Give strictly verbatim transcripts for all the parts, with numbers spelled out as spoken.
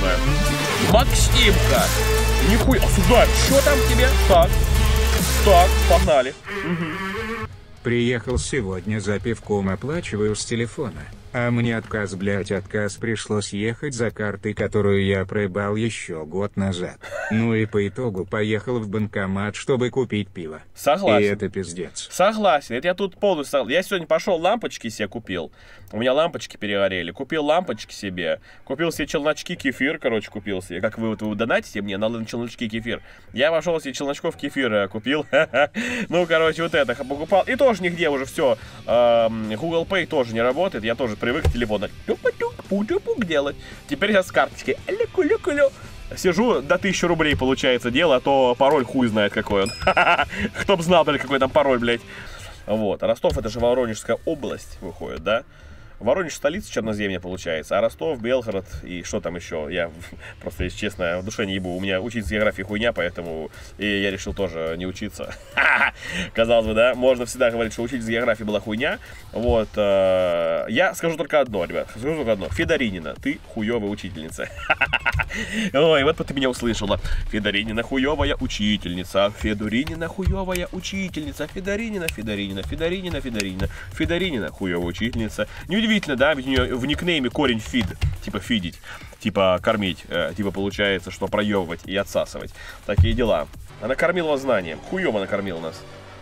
самое. Максимка! Нихуя, осуждаю, что там тебе? Так, так, погнали. Угу. Приехал сегодня за пивком, оплачиваю с телефона. А мне отказ, блять, отказ, пришлось ехать за картой, которую я проебал еще год назад. Ну и по итогу поехал в банкомат, чтобы купить пиво. Согласен. И это пиздец. Согласен, это я тут полностью согласен. Я сегодня пошел, лампочки себе купил. У меня лампочки перегорели. Купил лампочки себе. Купил себе челночки, кефир, короче, купил себе. Как вы вот вы донатите мне на челночки кефир. Я пошел себе челночков кефира купил. Ну, короче, вот это покупал. И тоже нигде уже все. Google Pay тоже не работает. Я тоже привык к телефону делать. Теперь я с карточки. Сижу, до тысячи рублей получается дело, а то пароль хуй знает какой он. Кто б знал, блядь, какой там пароль, блядь. Вот. А Ростов — это же Воронежская область выходит, да? Воронеж — столица Черноземья, получается, а Ростов, Белгород и что там еще? Я просто, если честно, в душе не ебу. У меня учиться географии хуйня, поэтому и я решил тоже не учиться. Казалось бы, да? Можно всегда говорить, что учиться географии была хуйня. Вот. Э, я скажу только одно, ребят. Скажу только одно. Федоринина, ты хуевая учительница. Ой, вот ты меня услышала. Федоринина хуевая учительница. Федоринина хуевая учительница. Федоринина, Федоринина, Федоринина, Федоринина. Федоринина хуевая учительница. Неудивительно, да? Ведь у нее в никнейме корень фид. Типа фидить. Типа кормить. Э, типа получается, что проебывать и отсасывать. Такие дела. Она кормила вас знанием. Хуево она кормила нас.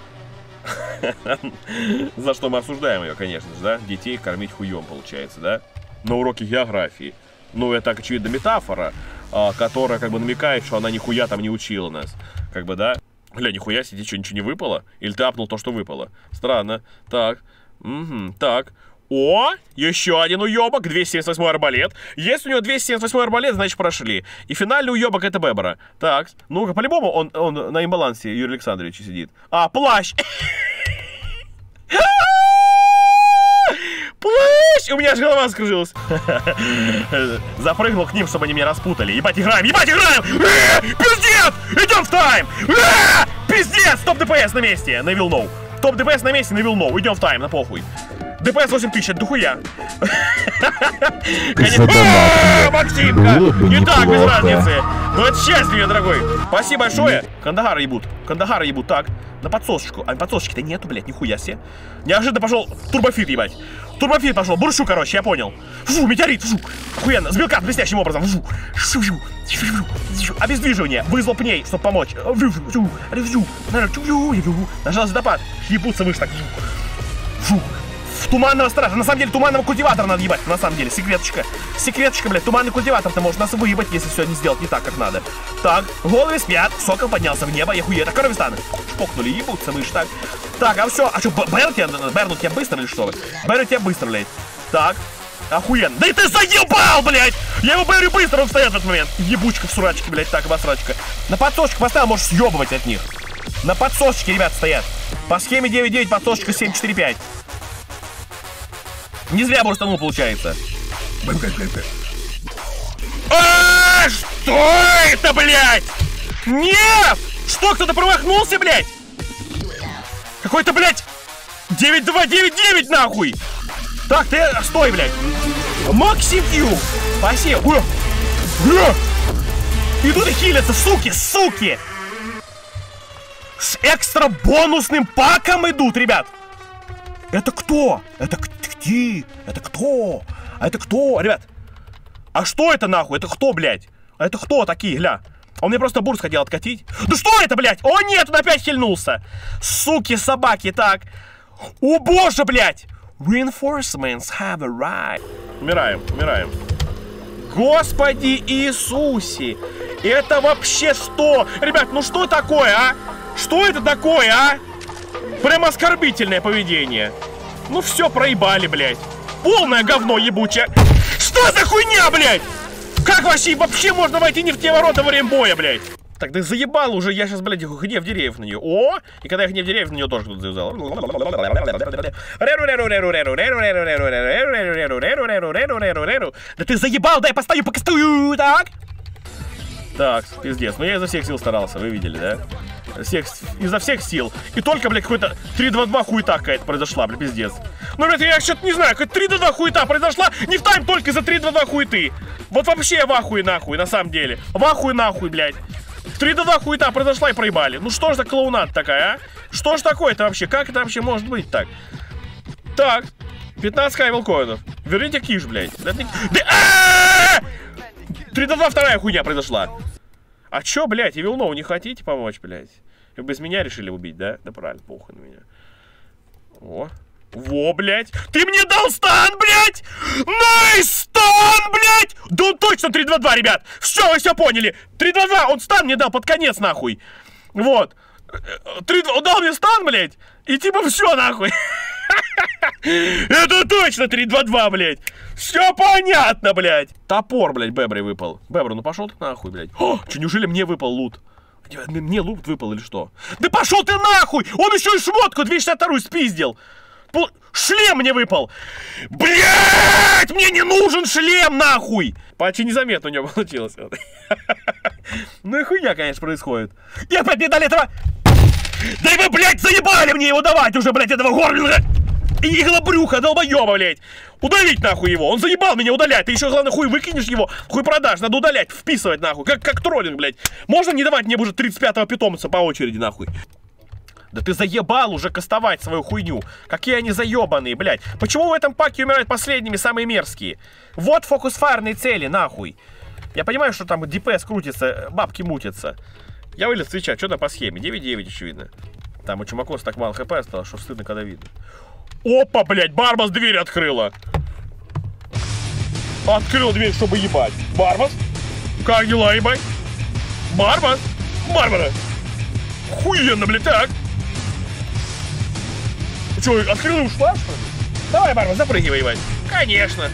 За что мы осуждаем ее, конечно же, да? Детей кормить хуем, получается, да? На уроке географии. Ну, это, очевидно, метафора, а, которая как бы намекает, что она нихуя там не учила нас. Как бы, да? Бля, нихуя себе, что, ничего не выпало? Или ты апнул то, что выпало? Странно. Так. Угу, так. О, еще один уебок, двести семьдесят восьмой арбалет. Если у него двести семьдесят восьмой арбалет, значит прошли. И финальный уебок — это Бебера. Так, ну-ка, по-любому он, он на имбалансе Юрия Александровича сидит. А, плащ! Плащ! У меня аж голова скружилась. Запрыгнул к ним, чтобы они меня распутали. Ебать, играем, ебать, играем! Пиздец! Идем в тайм! Пиздец! Топ ДПС на месте, на Вилноу. Топ ДПС на месте, на Вилноу. Идем в тайм, на похуй. ДПС восемь тысяч, это дохуя. Максимка! Не так, без разницы. Ну это счастье, дорогой. Спасибо большое. Кандагара ебут. Кандагара ебут. Так, на подсосочку. А подсосочки-то нету, блядь, нихуя себе. Неожиданно пошел турбофит ебать. Турбофит пошел. Буршу, короче, я понял. Фу, метеорит, фу. Охуенно. Сбилка блестящим образом. Фу. Фу, фу, фу. Обездвиживание. Вызвал пней, чтобы помочь. Нажал звездопад. Ебутся выше так. Фу. Туманного стража. На самом деле туманного культиватора надо ебать. На самом деле. Секреточка. Секреточка, блядь. Туманный культиватор-то может нас выебать, если все не сделать не так, как надо. Так. Головы спят. Сокол поднялся в небо. Я хуя. Так, крови стану. Шпокнули. Ебутся мышь. Так. Так, а все. А что, Бэр тебя, Бэрну тебя быстро или что? Бэрну тебя быстро, блядь. Так. Охуенно. Да и ты заебал, блядь! Я его Бэрю быстро, он встает в этот момент. Ебучка в сурачке, блядь. Так, обосрачка. На подсосочку поставил, можешь съебывать от них. На подсосочке, ребят, стоят. По схеме девять девять, подсосочка семь четыре пять. Не зря бурстанул, получается. А, что это, блядь? Нет! Что, кто-то промахнулся, блядь? Какой-то, блядь, девять два девять девять, нахуй! Так, ты, стой, блядь. Максим Ю. Спасибо. Ура. Ура. Идут и хилятся, суки, суки. С экстра бонусным паком идут, ребят. Это кто? Это где? Это кто? А это кто? Ребят, а что это нахуй? Это кто, блядь? А это кто такие, гля? Он мне просто бурс хотел откатить. Да что это, блядь? О нет, он опять хильнулся. Суки, собаки, так. О боже, блядь. Reinforcements have arrived. Умираем, умираем. Господи Иисусе. Это вообще что? Ребят, ну что такое, а? Что это такое, а? Прям оскорбительное поведение. Ну все, проебали, блядь. Полное говно ебучее. Что за хуйня, блядь? Как вообще, вообще можно войти не в те ворота во время боя, блядь? Так, да заебал уже, я сейчас, блядь, гнев деревьев на нее. О, и когда я гнев деревьев на нее тоже кто-то завязал. Да ты заебал, дай поставлю, покастую, так? Так, пиздец, ну я изо всех сил старался, вы видели, да? всех, изо всех сил. И только, блядь, какой-то три два два хуета какая-то произошла, блядь, пиздец. Ну, блядь, я что-то не знаю, какая-то три два два хуета произошла, не в тайм только из-за три два два хуеты. Вот вообще я в ахуе нахуй, на самом деле. В ахуе нахуй, блядь. три два два хуета произошла и проебали. Ну что ж за клоунада такая, а? Что ж такое-то вообще? Как это вообще может быть так? Так, пятнадцать хайвелкоинов. Верните киш, блядь. три два два вторая хуйня произошла. А чё, блядь, и Вилнову не хотите помочь, блядь? Вы без меня решили убить, да? Да правильно, похуй на меня. О. Во, блядь. Ты мне дал стан, блядь! Найс стан, блядь! Да он точно три два два, ребят! Все, вы все поняли. три два два, он стан мне дал под конец, нахуй. Вот. три два, он дал мне стан, блядь. И типа все, нахуй. Это точно три два два, блядь. Все понятно, блядь. Топор, блядь, Беброй выпал. Бебра, ну пошел ты нахуй, блядь. О, что, неужели мне выпал лут? Мне лут выпал или что? Да пошел ты нахуй! Он еще и шмотку двести шестьдесят вторую спиздил. Шлем мне выпал. Блядь, мне не нужен шлем, нахуй. Почти незаметно у него получилось. Ну и хуйня, конечно, происходит. И опять мне дали этого... Да и вы, блядь, заебали мне его давать уже, блядь, этого горлинга. И иглобрюха, долбоеба, блядь. Удалить нахуй его. Он заебал меня удалять. Ты еще, главное, хуй выкинешь его, хуй продашь. Надо удалять, вписывать нахуй. Как, как троллинг, блядь. Можно не давать мне уже тридцать пятого питомца по очереди, нахуй? Да ты заебал уже кастовать свою хуйню. Какие они заебанные, блядь. Почему в этом паке умирают последними самые мерзкие? Вот фокус-фарные цели, нахуй. Я понимаю, что там ДПС крутится, бабки мутятся. Я вылез свеча, что там по схеме? девять девять, очевидно. Там у чумаков так мало хп осталось, что стыдно, когда видно. Опа, блядь, Барбас дверь открыла. Открыл дверь, чтобы ебать. Барбас? Как дела, ебать? Барбас? Барбара? Хуенно, блядь, так. Че, открыла и ушла, что ли? Давай, Барбас, запрыгивай, ебать. Конечно.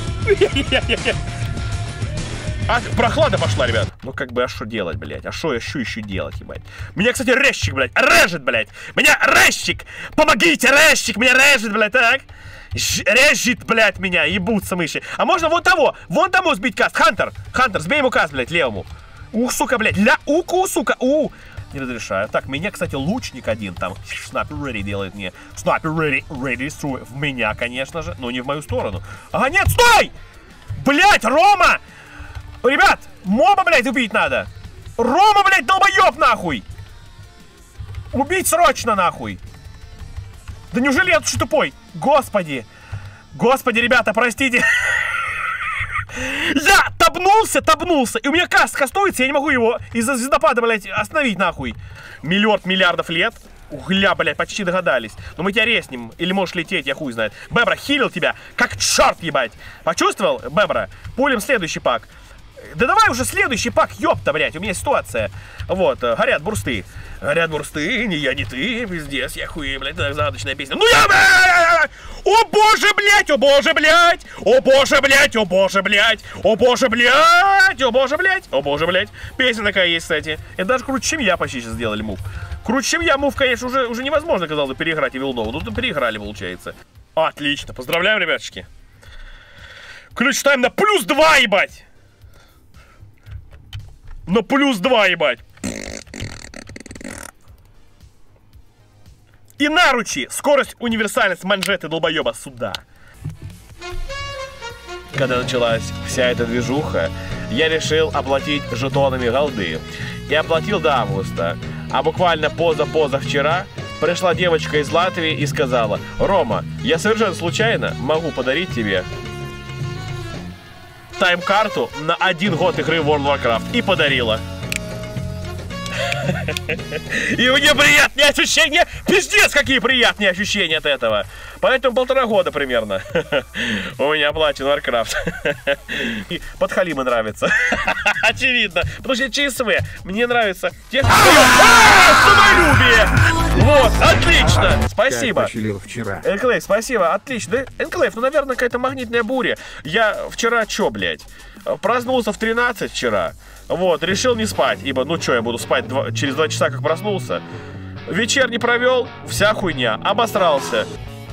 А, прохлада пошла, ребят. Ну, как бы, а что делать, блядь? А что еще еще делать, ебать? Меня, кстати, резчик, блядь, режет, блядь. Меня резчик. Помогите, резчик, меня режет, блядь, так. Ж режет, блядь, меня, ебутся мыши. А можно вон того, вон тому сбить каст. Хантер, Хантер, сбей ему каст, блядь, левому. Ух, сука, блядь, ля, уку, сука, у. Не разрешаю. Так, меня, кстати, лучник один там снайпер ready делает мне. Снайпер ready, ready, в меня, конечно же, но не в мою сторону. Ага, нет, стой! Блядь, Рома! Ребят, моба, блядь, убить надо. Рома, блядь, долбоёб, нахуй. Убить срочно, нахуй. Да неужели я тут что тупой? Господи. Господи, ребята, простите. Я табнулся, табнулся. И у меня каст кастуется, я не могу его из-за звездопада, блядь, остановить, нахуй. Миллиард миллиардов лет. Угля, блядь, почти догадались. Но мы тебя резнем. Или можешь лететь, я хуй знает. Бебра, хилил тебя, как черт, ебать. Почувствовал, Бебра? Пулем следующий пак. Да давай уже следующий пак, ёпта, блядь, у меня ситуация. Вот, горят бурсты. Горят бурсты, не я, не ты, пиздец, я хуй, блядь, так, загадочная песня. Ну я, о боже, блядь, о боже, блядь, о боже, блядь, о боже, блядь, о боже, блядь, о боже, блядь, о боже, блядь. Песня такая есть, кстати. Это даже круче, чем я почти сейчас сделали мув. Круче, чем я мув, конечно, уже, уже невозможно, казалось бы, переиграть и Вилнову. Тут переиграли, получается. Отлично, поздравляем, ребятушки. Ключ тайм на плюс два, ебать. На плюс два, ебать. И наручи. Скорость, универсальность, манжеты, долбоеба сюда. Когда началась вся эта движуха, я решил оплатить жетонами голды. И оплатил до августа. А буквально поза-позавчера пришла девочка из Латвии и сказала: Рома, я совершенно случайно могу подарить тебе тайм-карту на один год игры в World of Warcraft. И подарила. И у меня приятные ощущения. Пиздец, какие приятные ощущения от этого. Поэтому полтора года примерно у меня оплачен Warcraft. И подхалимы нравится. Очевидно. Потому что ЧСВ. Мне нравится. Самолюбие. Вот, отлично. Спасибо. Энклейв, спасибо. Отлично. Энклейв, ну, наверное, какая-то магнитная буря. Я вчера чё, блядь? Проснулся в тринадцать вчера. Вот, решил не спать, ибо, ну что, я буду спать два, через два часа, как проснулся. Вечерний провел, вся хуйня, обосрался.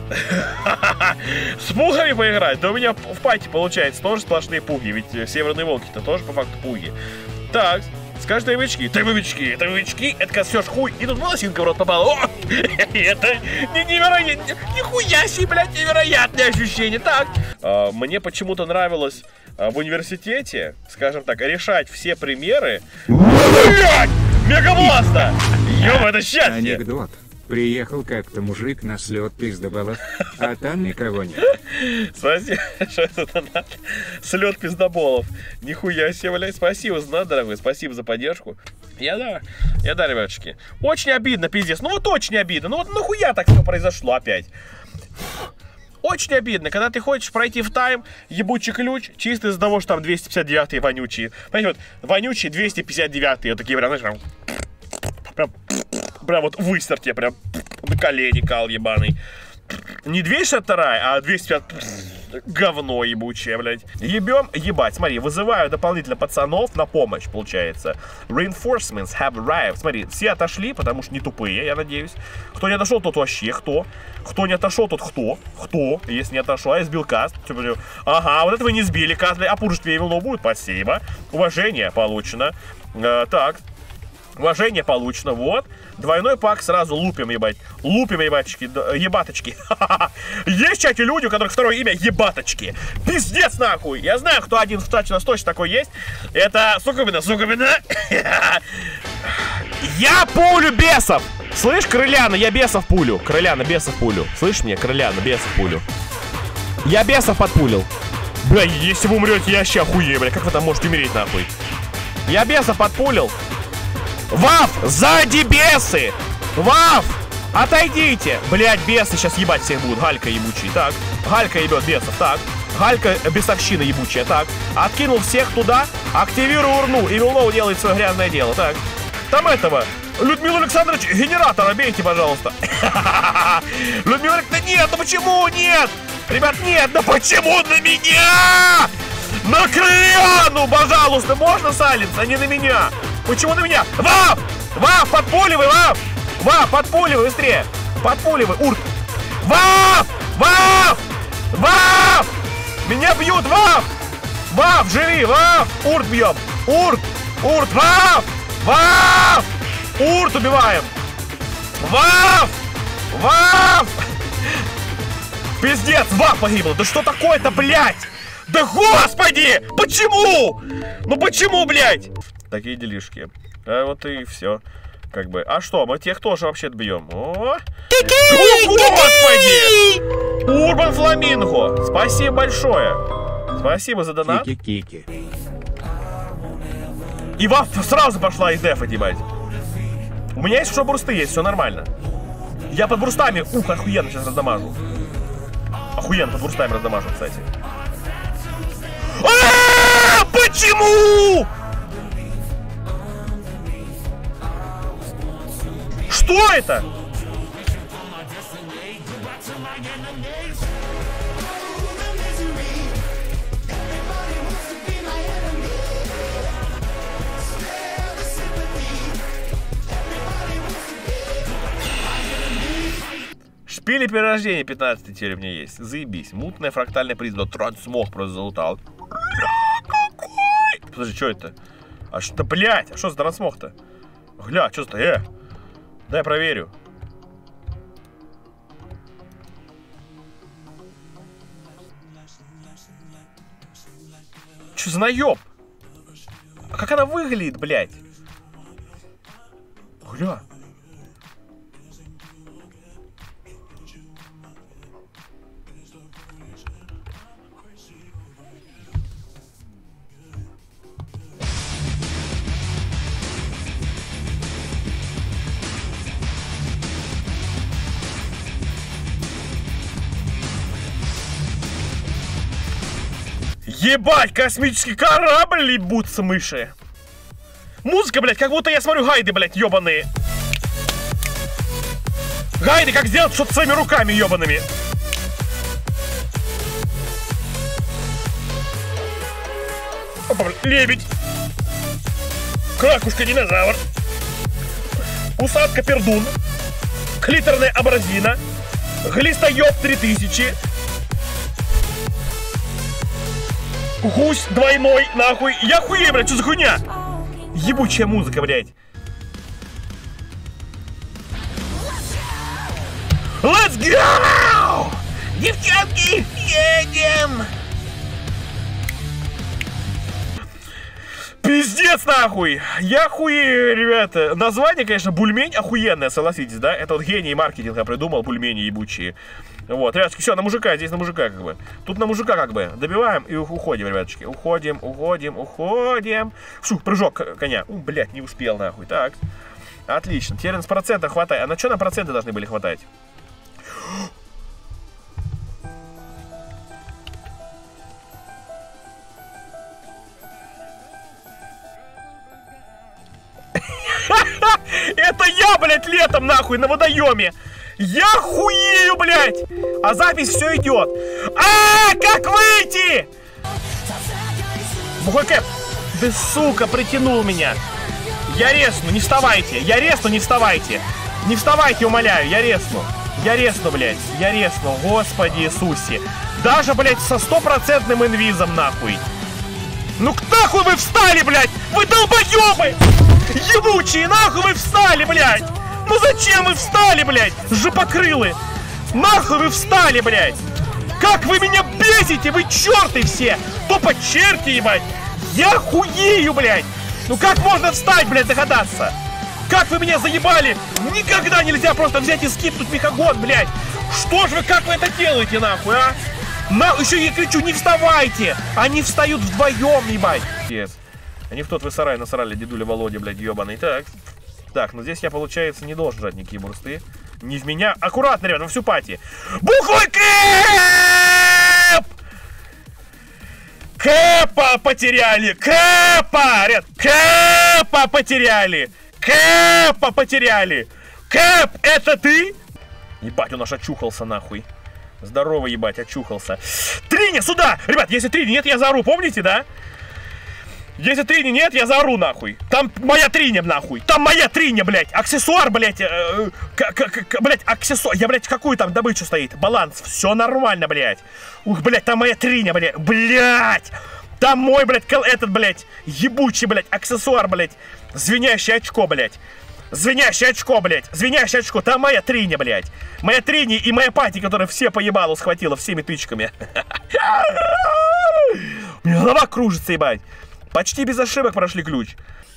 С пугами поиграть? Да у меня в пати получается тоже сплошные пуги, ведь северные волки-то тоже по факту пуги. Так, Скажешь тайвички, тайвички, тайвички, это косешь хуй, и тут волосинка в рот попала. О! Это невероятно, нихуя себе, блядь, невероятное ощущение. Так, а, мне почему-то нравилось а, в университете, скажем так, решать все примеры. Блядь, мегабласта! Ёба, это счастье! Анекдот. Приехал как-то мужик на слет пиздоболов, а там никого нет. Спасибо, что это донат. Слет пиздоболов. Нихуя себе, блядь. Спасибо, за донат, дорогой. Спасибо за поддержку. Я да, я да, ребятушки. Очень обидно, пиздец. Ну вот очень обидно. Ну вот нахуя так все произошло опять? Очень обидно, когда ты хочешь пройти в тайм, ебучий ключ, чисто из-за того, что там двести пятьдесят девятые вонючие. Понимаете, вот, вонючие двести пятьдесят девятые, вот такие прям, знаешь, прям... Прям, прям вот выстер тебе, прям на колени кал ебаный. Не двести шестьдесят два, а двести пятьдесят говно ебучее, блядь. Ебем, ебать, смотри, вызываю дополнительно пацанов на помощь, получается. Reinforcements have arrived. Смотри, все отошли, потому что не тупые, я надеюсь. Кто не отошел, тот вообще кто? Кто не отошел, тот кто? Кто? Если не отошел, а я сбил каст. Ага, вот это вы не сбили каст, а пушить вивело будет, спасибо. Уважение получено. А, так. Уважение получено, вот. Двойной пак сразу лупим, ебать. Лупим, ебаточки, ебаточки. Есть в чате люди, у которых второе имя ебаточки. Пиздец, нахуй. Я знаю, кто один в чате у нас точно такой есть. Это Сукубина, Сукубина. Я пулю бесов. Слышь, Крыляна, я бесов пулю. Крыляна, бесов пулю. Слышь мне, Крыляна, бесов пулю. Я бесов подпулил. Бля, если вы умрете, я вообще охуею, бля. Как вы там можете умереть, нахуй? Я бесов подпулил. Ваф! Сзади бесы! Ваф! Отойдите! Блять, бесы сейчас ебать всех будут. Галька ебучий. Так. Галька ебет бесов. Так. Галька бесовщина ебучая. Так. Откинул всех туда. Активирую урну. И Виллоу делает свое грязное дело. Так. Там этого. Людмила Александрович, генератора бейте, пожалуйста. Людмила Александрович, да нет, ну почему нет? Ребят, нет, да почему на меня? На Крыляну, пожалуйста, можно саленс, а не на меня? Почему на меня? Вав! Вав, подпуливай, Вав! Вав, подпуливай, быстрее! Подпуливай, урт! Вав! Вав! Вав! Меня бьют, Вав! Вав, живи, Вав! Урт бьем! Урт! Урт, Вав! Вав! Урт убиваем! Вав! Вав! Пиздец, Вав погибла! Да что такое-то, блядь? Да господи! Почему? Ну почему, блядь? Такие делишки. А вот и все. Как бы. А что, мы тех тоже вообще бьем. О! Господи! Урбан Фламинго! Спасибо большое. Спасибо за донат. Кики-кики. И Ваф сразу пошла из дефа, ебать. У меня есть еще бурсты, есть, все нормально. Я под бурстами, ух, охуенно сейчас раздамажу. Охуенно под бурстами раздамажу, кстати. А-а-а! Почему? Что это? Шпили перерождения пятнадцать теперь у меня есть. Заебись. Мутная фрактальная призма. Трансмог просто залутал. Какой? Подожди, что это? А что, блядь? А что за трансмог-то? Гля, что за... Э! Дай проверю. Что за наеб? А как она выглядит, блядь? Гля. Ебать, космический корабль ебутся мыши. Музыка, блядь, как будто я смотрю гайды, блядь, ебаные. Гайды, как сделать что-то своими руками ебаными. Опа, блядь, лебедь. Кракушка-динозавр. Усадка-пердун. Клиторная абразина. Глистоёб три тысячи. Гусь двойной, нахуй. Я хуею, блядь, что за хуйня? Ебучая музыка, блядь. Let's go! Девчонки, едем! Пиздец, нахуй! Я хуею, ребята. Название, конечно, бульмень охуенное, согласитесь, да? Это вот гений маркетинга придумал, бульмени ебучие. Вот, ребятки, все, на мужика, здесь на мужика как бы. Тут на мужика как бы. Добиваем и уходим, ребяточки. Уходим, уходим, уходим. Фу, прыжок коня. У, блядь, не успел, нахуй. Так. Отлично. Теперь с процента хватает. А на что на проценты должны были хватать? Это я, блядь, летом, нахуй, на водоеме. Я хуею, блядь. А запись все идет. А, как выйти? Бухой кэп. Да, сука, притянул меня. Я резну, не вставайте. Я резну, не вставайте. Не вставайте, умоляю, я резну. Я резну, блядь. Я резну, Господи Иисусе. Даже, блядь, со стопроцентным инвизом, нахуй. Ну нахуй вы встали, блядь? Вы долбоебы! Ебучие, нахуй вы встали, блядь! Ну зачем вы встали, блядь? Жопокрылы! Нахуй вы встали, блядь! Как вы меня бесите, вы черты все! Тупо черти, ебать! Я хуею, блядь! Ну как можно встать, блядь, догадаться? Как вы меня заебали! Никогда нельзя просто взять и скипнуть мехагон, блядь! Что ж вы, как вы это делаете, нахуй, а? На, еще я кричу, не вставайте! Они встают вдвоем, ебать! Yes. Они в тот вы сарай насрали, дедуля Володя, блядь, ебаный. Так, так, ну здесь я, получается, не должен жать никакие бурсты. Не в меня. Аккуратно, ребят, во всю пати. Бухой кэп! Кэпа потеряли! Кэпа! Ребят, кэпа потеряли! Кэпа потеряли! Кэп, это ты? Ебать, он аж очухался, нахуй. Здорово, ебать, очухался. Триня, сюда! Ребят, если Трини нет, я заору, помните, да? Если Трини нет, я заору, нахуй. Там моя Триня, нахуй. Там моя Триня, блядь. Аксессуар, блядь. Э, блядь, аксессуар. Я, блядь, какую там добычу стоит? Баланс. Все нормально, блядь. Ух, блядь, там моя Триня, блядь. Блядь. Там мой, блядь, этот, блядь, ебучий, блядь, аксессуар, блядь. Звенящее очко, блядь. Звенящее очко, блядь. Звенящее очко. Там моя Триня, блядь. Моя Триня и моя пати, которая все по ебалу схватила всеми тычками. У меня голова кружится, ебать. Почти без ошибок прошли ключ.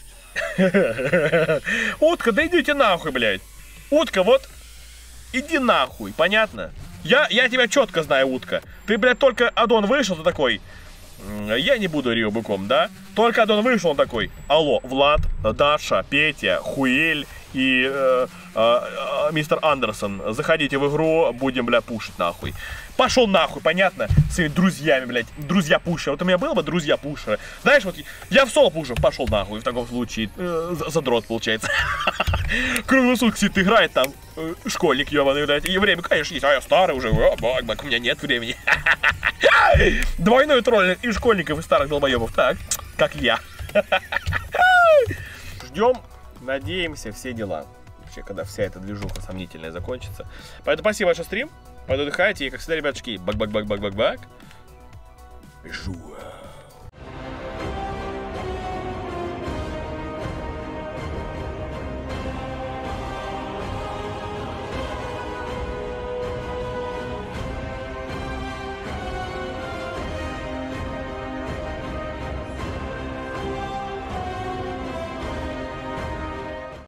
Утка, да идите нахуй, блядь. Утка, вот. Иди нахуй, понятно? Я, я тебя четко знаю, утка. Ты, блядь, только Адон вышел, ты такой. Я не буду Рио быком, да? Только Адон вышел, он такой. Алло, Влад, Даша, Петя, Хуэль и э, э, э, мистер Андерсон. Заходите в игру, будем, бля, пушить нахуй. Пошел нахуй, понятно? С своими друзьями, блядь. Друзья пушера. Вот у меня было бы друзья пушера. Знаешь, вот я в соло пушу, пошел нахуй. В таком случае э, задрот получается. Круглые сутки сидит, играет там. Э, школьник ебаный, блядь. И время, конечно, есть. А я старый уже. О, бак, бак, у меня нет времени. Двойной троллинг и школьников, и старых долбоебов. Так, как я. Ждем, надеемся, все дела. Вообще, когда вся эта движуха сомнительная закончится. Поэтому спасибо, ваш стрим. Пойду отдыхайте. И, как всегда, ребятушки, бак-бак-бак-бак-бак-бак. Жу.